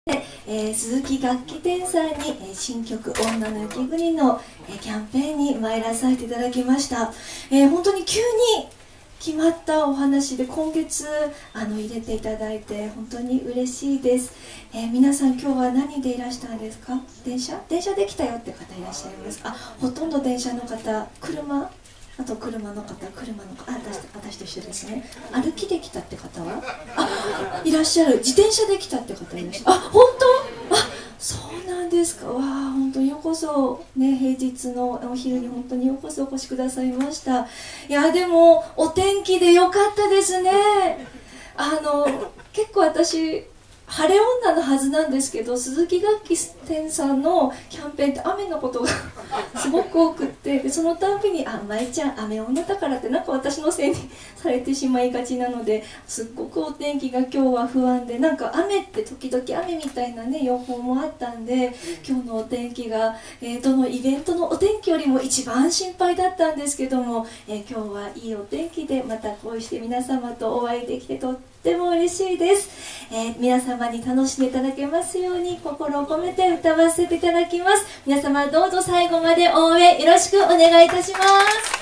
鈴木楽器店さんに、新曲「女の雪国」の、キャンペーンに参らさせていただきました。本当に急に決まったお話で今月入れていただいて本当に嬉しいです。皆さん今日は何でいらしたんですか？電車で来たよって方いらっしゃいますか？ほとんど電車の方、あと車の方、私と一緒ですね。歩きで来たって方はいらっしゃる。自転車で来たって方いらっしゃる。本当？そうなんですか。わあ、本当にようこそね、平日のお昼に本当にようこそお越しくださいました。いやでもお天気でよかったですね。結構私晴れ女のはずなんですけど、鈴木楽器店さんのキャンペーンって雨のことがすごく多くって、でそのたびに「舞ちゃん雨女だから」ってなんか私のせいにされてしまいがちなので、すっごくお天気が今日は不安で、なんか雨って時々雨みたいなね予報もあったんで、今日のお天気が、どのイベントのお天気よりも一番心配だったんですけども、今日はいいお天気でまたこうして皆様とお会いできてとっても嬉しいです。皆様に楽しんでいただけますように心を込めて歌わせていただきます。皆様どうぞ最後まで応援よろしくお願いいたします。